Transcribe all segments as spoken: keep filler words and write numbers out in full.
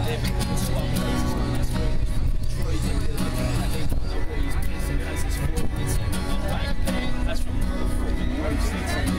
living. Swap places, that's where it's from. Detroit to Lille, they don't know where he's pissing, cause it's four minutes in my bike lane. That's from the fucking worst things I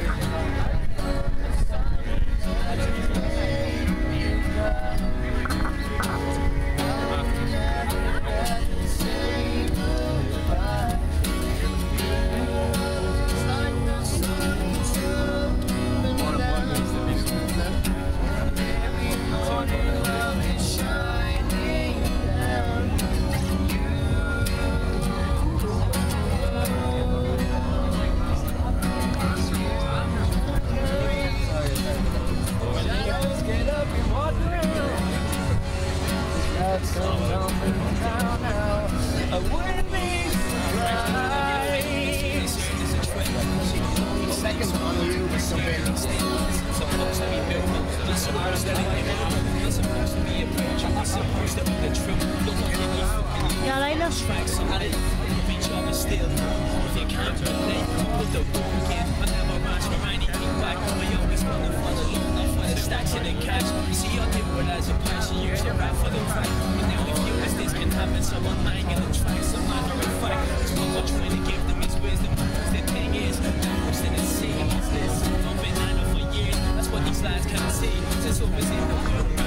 I wouldn't be surprised. Second on you was something supposed to be built. It's supposed to be It's supposed to be a picture. It's supposed to be the truth. Look at me. Ja, alleen dat Tracks on it. Each other still. If you can't relate, put the wrong in. I never rise from anything back. We always want to follow along. I find the stacks in the cash. See, I didn't realize a passion. Use your rap for the track. But now if you this can happen, so I'm lying in the tracks. I'm not a fact. It's what we're trying to give them is wisdom. The thing is, I'm still in the same as this. I've been nine for years. That's what these lads can't see. Since always in the world.